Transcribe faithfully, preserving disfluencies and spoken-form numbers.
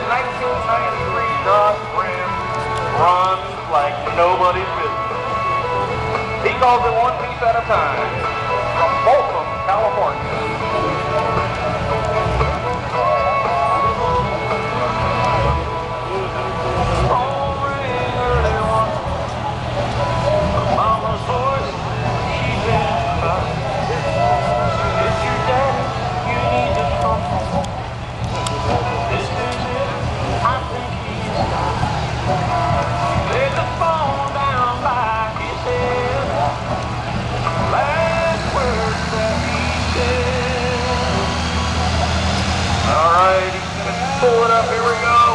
nineteen ninety-three Dodge Ram runs like nobody's business. He calls it one piece at a time from Folsom, California. All right, pull it up, here we go.